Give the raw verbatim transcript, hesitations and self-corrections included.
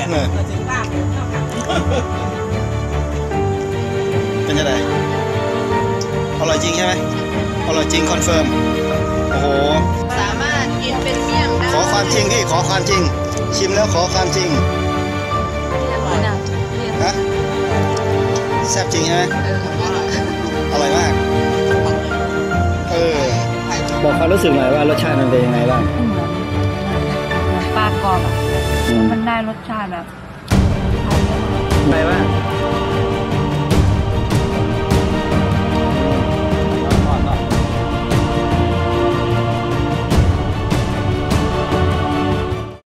เป็นยังไงอร่อยจริงใช่ไหมอร่อยจริงคอนเฟิร์มโอ้โหสามารถกินเป็นเมี่ยงได้ขอความจริงพี่ขอความจริงชิมแล้วขอความจริงฮะแซ่บจริงใช่ไหมอร่อยมากเออบอกความรู้สึกหน่อยว่ารสชาติมันเป็นยังไงบ้างปลากรอบอ่ะมันได้รสชาติแบบไงบ้าง